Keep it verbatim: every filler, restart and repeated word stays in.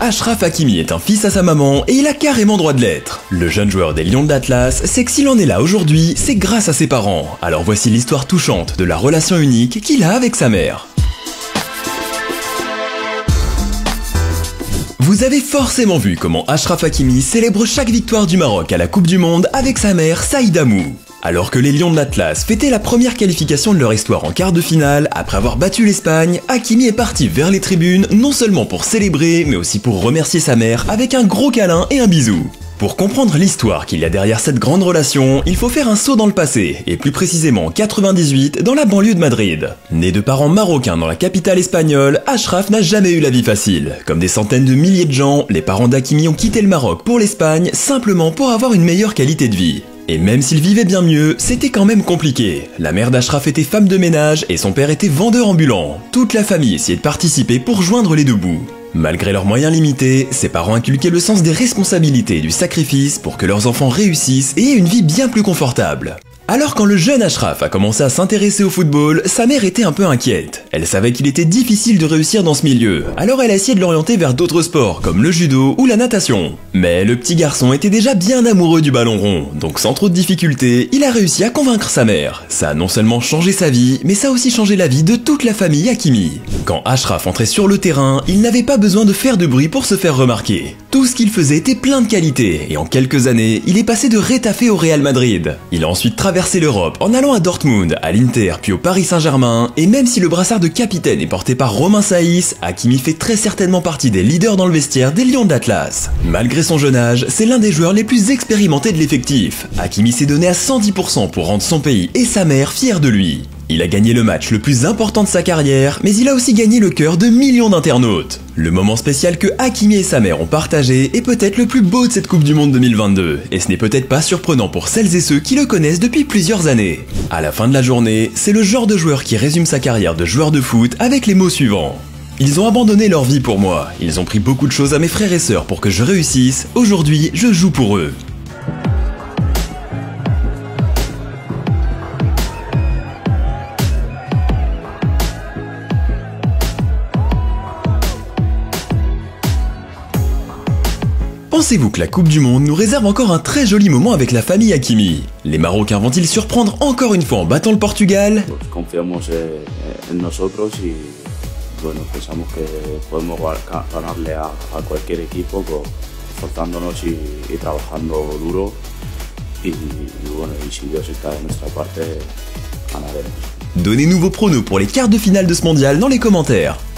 Achraf Hakimi est un fils à sa maman et il a carrément droit de l'être. Le jeune joueur des Lions de l'Atlas sait que s'il en est là aujourd'hui, c'est grâce à ses parents. Alors voici l'histoire touchante de la relation unique qu'il a avec sa mère. Vous avez forcément vu comment Achraf Hakimi célèbre chaque victoire du Maroc à la Coupe du Monde avec sa mère Saïda Mou. Alors que les Lions de l'Atlas fêtaient la première qualification de leur histoire en quart de finale, après avoir battu l'Espagne, Hakimi est parti vers les tribunes non seulement pour célébrer, mais aussi pour remercier sa mère avec un gros câlin et un bisou. Pour comprendre l'histoire qu'il y a derrière cette grande relation, il faut faire un saut dans le passé, et plus précisément en quatre-vingt-dix-huit dans la banlieue de Madrid. Né de parents marocains dans la capitale espagnole, Achraf n'a jamais eu la vie facile. Comme des centaines de milliers de gens, les parents d'Hakimi ont quitté le Maroc pour l'Espagne simplement pour avoir une meilleure qualité de vie. Et même s'il vivait bien mieux, c'était quand même compliqué. La mère d'Achraf était femme de ménage et son père était vendeur ambulant. Toute la famille essayait de participer pour joindre les deux bouts. Malgré leurs moyens limités, ses parents inculquaient le sens des responsabilités et du sacrifice pour que leurs enfants réussissent et aient une vie bien plus confortable. Alors quand le jeune Achraf a commencé à s'intéresser au football, sa mère était un peu inquiète. Elle savait qu'il était difficile de réussir dans ce milieu, alors elle a essayé de l'orienter vers d'autres sports comme le judo ou la natation. Mais le petit garçon était déjà bien amoureux du ballon rond, donc sans trop de difficultés, il a réussi à convaincre sa mère. Ça a non seulement changé sa vie, mais ça a aussi changé la vie de toute la famille Hakimi. Quand Achraf entrait sur le terrain, il n'avait pas besoin de faire de bruit pour se faire remarquer. Tout ce qu'il faisait était plein de qualité, et en quelques années, il est passé de Retafe au Real Madrid. Il a ensuite traversé l'Europe en allant à Dortmund, à l'Inter puis au Paris Saint-Germain, et même si le brassard de capitaine est porté par Romain Saïs, Hakimi fait très certainement partie des leaders dans le vestiaire des Lions de l'Atlas. Malgré son jeune âge, c'est l'un des joueurs les plus expérimentés de l'effectif. Hakimi s'est donné à cent dix pour cent pour rendre son pays et sa mère fiers de lui. Il a gagné le match le plus important de sa carrière, mais il a aussi gagné le cœur de millions d'internautes. Le moment spécial que Hakimi et sa mère ont partagé est peut-être le plus beau de cette Coupe du Monde deux mille vingt-deux, et ce n'est peut-être pas surprenant pour celles et ceux qui le connaissent depuis plusieurs années. À la fin de la journée, c'est le genre de joueur qui résume sa carrière de joueur de foot avec les mots suivants. Ils ont abandonné leur vie pour moi, ils ont pris beaucoup de choses à mes frères et sœurs pour que je réussisse, aujourd'hui je joue pour eux. Pensez-vous que la Coupe du Monde nous réserve encore un très joli moment avec la famille Hakimi? Les Marocains vont-ils surprendre encore une fois en battant le Portugal? Confiamos en nosotros y bueno, pensamos que podemos ganarle a, a cualquier equipo esforzándonos y, y trabajando duro y, y bueno, y si Dios está de nuestra parte, ganaremos. Donnez-nous vos pronos pour les quarts de finale de ce mondial dans les commentaires.